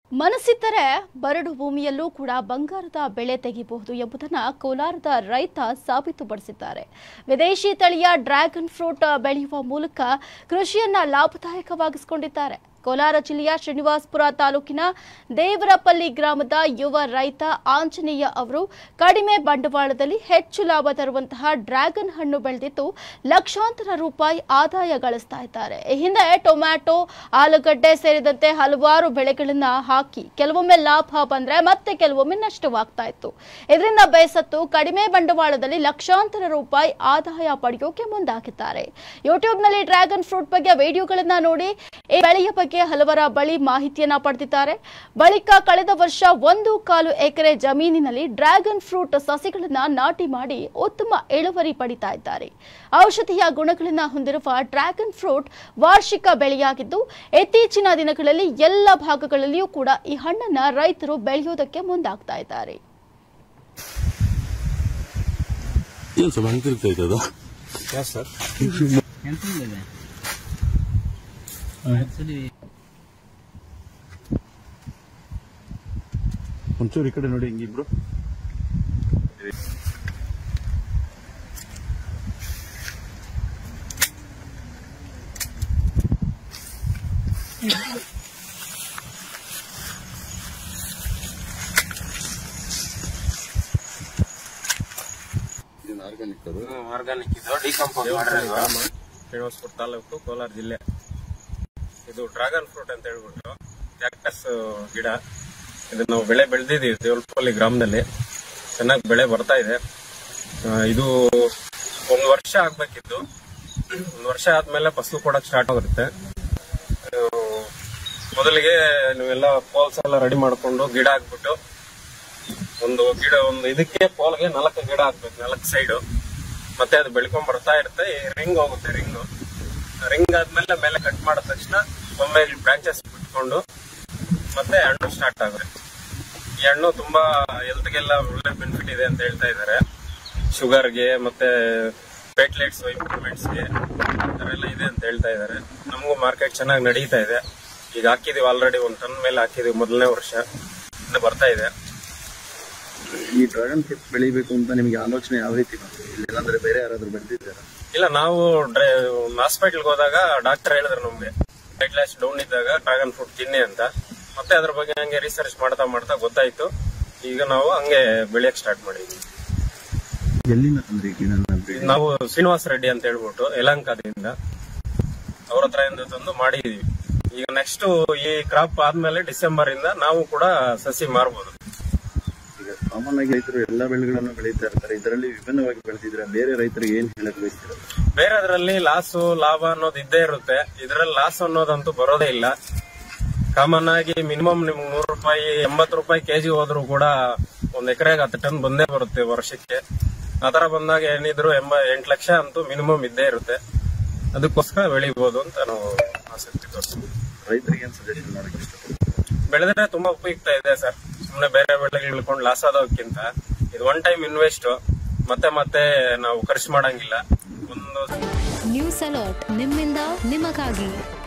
ಮನಸ್ಸಿದ್ದರೆ ಬರಡು ಭೂಮಿಯಲ್ಲೂ ಕೂಡ ಬಂಗಾರದ ಬೆಳೆ ತೆಗೆಯಬಹುದು ಎಂಬುದನ್ನು ಕೋಲಾರದ ರೈತ ಸಾಬೀತುಪಡಿಸಿದ್ದಾರೆ. ವಿದೇಶಿ ತಳಿಯ ಡ್ರ್ಯಾಗನ್ ಫ್ರೂಟ್ ಬೆಳೆಯುವ ಮೂಲಕ ಕೃಷಿಯನ್ನ ಲಾಭದಾಯಕವಾಗಿಸಿಕೊಂಡಿದ್ದಾರೆ. ಕೋಲಾರ ಜಿಲ್ಲೆಯ ಶ್ರೀನಿವಾಸಪುರ ತಾಲೂಕಿನ ದೇವರಪಲ್ಲಿ ಗ್ರಾಮದ ಯುವ ರೈತ ಆಂಜನೇಯ ಅವರು ಕಡಿಮೆ ಬಂಡವಾಳದಲ್ಲಿ ಹೆಚ್ಚು ಲಾಭ ತರುವಂತಹ ಡ್ರ್ಯಾಗನ್ ಹಣ್ಣು ಬೆಳೆದಿದ್ದು ಲಕ್ಷಾಂತರ ರೂಪಾಯಿ ಆದಾಯ ಗಳಿಸ್ತಾ ಇದ್ದಾರೆ. ಈ ಹಿಂದೆ ಟೊಮ್ಯಾಟೊ, ಆಲೂಗಡ್ಡೆ ಸೇರಿದಂತೆ ಹಲವಾರು ಬೆಳೆಗಳನ್ನ ಹಾಕಿ ಕೆಲವೊಮ್ಮೆ ಲಾಭ ಬಂದ್ರೆ ಮತ್ತೆ ಕೆಲವೊಮ್ಮೆ ನಷ್ಟವಾಗ್ತಾ ಇತ್ತು. ಇದರಿಂದ ಬೇಸತ್ತು ಕಡಿಮೆ ಬಂಡವಾಳದಲ್ಲಿ ಲಕ್ಷಾಂತರ ರೂಪಾಯಿ ಆದಾಯ ಪಡೆಯೋಕೆ ಮುಂದಾಗಿದ್ದಾರೆ. ಯೂಟ್ಯೂಬ್ನಲ್ಲಿ ಡ್ರ್ಯಾಗನ್ ಫ್ರೂಟ್ ಬಗ್ಗೆ ವಿಡಿಯೋಗಳನ್ನ ನೋಡಿ ಈ ಬೆಳೆಯ ಬಗ್ಗೆ ಹಲವರ ಬಳಿ ಮಾಹಿತಿಯನ್ನ ಪಡೆದಿದ್ದಾರೆ. ಬಳಿಕ ಕಳೆದ ವರ್ಷ 1.25 ಎಕರೆ ಜಮೀನಿನಲ್ಲಿ ಡ್ರ್ಯಾಗನ್ ಫ್ರೂಟ್ ಸಸಿಗಳನ್ನ ನಾಟಿ ಮಾಡಿ ಉತ್ತಮ ಇಳುವರಿ ಪಡಿತಾ ಇದ್ದಾರೆ. ಔಷಧೀಯ ಗುಣಗಳನ್ನ ಹೊಂದಿರುವ ಡ್ರ್ಯಾಗನ್ ಫ್ರೂಟ್ ವಾರ್ಷಿಕ ಬೆಳೆಯಾಗಿದ್ದು ಇತ್ತೀಚಿನ ದಿನಗಳಲ್ಲಿ ಎಲ್ಲ ಭಾಗಗಳಲ್ಲಿಯೂ ಕೂಡ ಈ ಹಣ್ಣನ್ನ ರೈತರು ಬೆಳೆಯುವುದಕ್ಕೆ ಮುಂದಾಗ್ತಾ ಇದ್ದಾರೆ. ಒಂಚೂರು ಈ ಕಡೆ ನೋಡಿ ಹಿಂಗಿಬ್ರು. ಆರ್ಗಾನಿಕ್ ಇದು ಡಿಕಂಪೋಸ್ ಮಾಡಿರೋದು. ಶ್ರೀನಿವಾಸಪುರ ತಾಲೂಕು, ಕೋಲಾರ ಜಿಲ್ಲೆ. ಇದು ಡ್ರ್ಯಾಗನ್ ಫ್ರೂಟ್ ಅಂತ ಹೇಳ್ಬಿಟ್ಟು ಕ್ಯಾಕ್ಟಸ್ ಗಿಡ. ಇದು ನಾವು ಬೆಳೆ ಬೆಳೆದಿದ್ದೀವಿ ದೇವರಪಲ್ಲಿ ಗ್ರಾಮದಲ್ಲಿ. ಚೆನ್ನಾಗಿ ಬೆಳೆ ಬರ್ತಾ ಇದೆ. ಇದು 1 ವರ್ಷ ಆಗ್ಬೇಕಿತ್ತು. 1 ವರ್ಷ ಆದ್ಮೇಲೆ ಫಸಲು ಕೊಡಕ್ ಸ್ಟಾರ್ಟ್ ಆಗುತ್ತೆ. ಮೊದಲಿಗೆ ನೀವೆಲ್ಲ ಪೋಲ್ಸ್ ಎಲ್ಲ ರೆಡಿ ಮಾಡ್ಕೊಂಡು ಗಿಡ ಹಾಕ್ಬಿಟ್ಟು ಒಂದು ಇದಕ್ಕೆ ಪೋಲ್ಗೆ 4 ಗಿಡ ಹಾಕ್ಬೇಕು, 4 ಸೈಡ್. ಮತ್ತೆ ಅದು ಬೆಳ್ಕೊಂಡ್ ಬರ್ತಾ ಇರುತ್ತೆ. ರಿಂಗ್ ಹೋಗುತ್ತೆ. ರಿಂಗ್ ಆದ್ಮೇಲೆ ಮೇಲೆ ಕಟ್ ಮಾಡಿದ ತಕ್ಷಣ ಒಮ್ಮೆ ಬ್ರಾಂಚಸ್ ಬಿಟ್ಕೊಂಡು ಮತ್ತೆ ಹಣ್ಣು ಸ್ಟಾರ್ಟ್ ಆಗುತ್ತೆ. ಈ ಹಣ್ಣು ತುಂಬಾ ಹೆಲ್ತ್ಗೆಲ್ಲ ಒಳ್ಳೆ ಬೆನಿಫಿಟ್ ಇದೆ ಅಂತ ಹೇಳ್ತಾ ಇದ್ದಾರೆ. ಶುಗರ್ಗೆ ಮತ್ತೆ ಪ್ಲೇಟ್ಲೆಟ್ಸ್ ಇಂಪ್ರೂವ್ಮೆಂಟ್ಸ್ಗೆ ಎಲ್ಲ ಇದೆ ಅಂತ ಹೇಳ್ತಾ ಇದ್ದಾರೆ. ನಮಗೂ ಮಾರ್ಕೆಟ್ ಚೆನ್ನಾಗಿ ನಡೀತಾ ಇದೆ. ಈಗ ಹಾಕಿದೀವಿ ಆಲ್ರೆಡಿ 1 ಟನ್ ಮೇಲೆ ಹಾಕಿದೀವಿ. ಮೊದಲನೇ ವರ್ಷ ಇನ್ನು ಬರ್ತಾ ಇದೆ. ಈ ಡ್ರ್ಯಾಗನ್ ಫ್ರೂಟ್ ಬೆಳಿಬೇಕು ಅಂತ ನಿಮಗೆ ಆಲೋಚನೆ ಯಾವ ರೀತಿ ಬಂತು? ಇಲ್ಲಾಂದ್ರೆ ಬೇರೆ ಯಾರಾದ್ರೂ ಬೆಳೆದಿದ್ದಾರಾ? ಇಲ್ಲ, ನಾವು ಹಾಸ್ಪಿಟಲ್ಗೆ ಹೋದಾಗ ಡಾಕ್ಟರ್ ಹೇಳಿದ್ರು ನಮ್ಗೆ ಪ್ಲೇಟ್ಲೆಟ್ಸ್ ಡೌನ್ ಇದ್ದಾಗ ಡ್ರ್ಯಾಗನ್ ಫ್ರೂಟ್ ತಿನ್ನಿ ಅಂತ. ಮತ್ತೆ ಅದ್ರ ಬಗ್ಗೆ ಹಂಗೆ ರಿಸರ್ಚ್ ಮಾಡ್ತಾ ಗೊತ್ತಾಯ್ತು. ಈಗ ನಾವು ಹಂಗೆ ಬೆಳೆಯಕ್ ಸ್ಟಾರ್ಟ್ ಮಾಡಿದ್ವಿ. ಎಲ್ಲಿಂದ ತಂದ್ರಿ? ನಾವು ಶ್ರೀನಿವಾಸ ರೆಡ್ಡಿ ಅಂತ ಹೇಳ್ಬಿಟ್ಟು ಯಲಹಂಕದಿಂದ ಅವ್ರ ಹತ್ರ ತಂದು ಮಾಡಿದೀವಿ. ಈಗ ನೆಕ್ಸ್ಟ್ ಈ ಕ್ರಾಪ್ ಆದ್ಮೇಲೆ ಡಿಸೆಂಬರ್ ಇಂದ ನಾವು ಕೂಡ ಸಸಿ ಮಾರ್ಬೋದು. ಈಗ ಕಾಮನ್ ಆಗಿ ರೈತರು ಎಲ್ಲಾ ಬೆಳೆಗಳನ್ನು ಬೆಳೀತಾ ಇರ್ತಾರೆ. ಇದರಲ್ಲಿ ವಿಭಿನ್ನವಾಗಿ ಬೆಳೆದಿದ್ರೆ ಬೇರೆ ರೈತರಿಗೆ ಏನ್ ಹೇಳಕ್ ಬಯಸ್ತೀರ? ಬೇರೆದ್ರಲ್ಲಿ ಲಾಸು ಲಾಭ ಅನ್ನೋದು ಇದ್ದೇ ಇರುತ್ತೆ. ಇದರಲ್ಲಿ ಲಾಸ್ ಅನ್ನೋದಂತೂ ಬರೋದೇ ಇಲ್ಲ. ಕಾಮನ್ ಆಗಿ ಮಿನಿಮಮ್ ನಿಮ್ಗೆ 100 ರೂಪಾಯಿ 80 ರೂಪಾಯಿ ಕೆಜಿ ಹೋದ್ರು ಕೂಡ 1 ಎಕರೆಗೆ 10 ಟನ್ ಬಂದೇ ಬರುತ್ತೆ ವರ್ಷಕ್ಕೆ. ಆತರ ಬಂದಾಗ ಏನಿದ್ರು 8 ಲಕ್ಷ ಅಂತೂ ಮಿನಿಮಮ್ ಇದ್ದೇ ಇರುತ್ತೆ. ಅದಕ್ಕೋಸ್ಕರ ಬೆಳಿಬಹುದು ಅಂತ ನಾವು ಆಸಕ್ತಿ ತೋರಿಸ್ತೀವಿ. ರೈತರಿಗೆ ಏನ್ ಸಜೆಷನ್ ಮಾಡಕ್ಕೆ ಇಷ್ಟಪಡ್ತೀವಿ? ಬೆಳೆದ್ರೆ ತುಂಬಾ ಉಪಯುಕ್ತ ಇದೆ ಸರ್. ಸುಮ್ಮನೆ ಬೇರೆ ಬೆಳೆಗಳು ಇಳ್ಕೊಂಡು ಲಾಸ್ ಆದೋಕ್ಕಿಂತ ಇದು 1 ಟೈಮ್ ಇನ್ವೆಸ್ಟ್. ಮತ್ತೆ ನಾವು ಖರ್ಚು ಮಾಡಂಗಿಲ್ಲ. ನ್ಯೂಸ್ ಅಲರ್ಟ್ ನಿಮ್ಮಿಂದ ನಿಮಗಾಗಿ.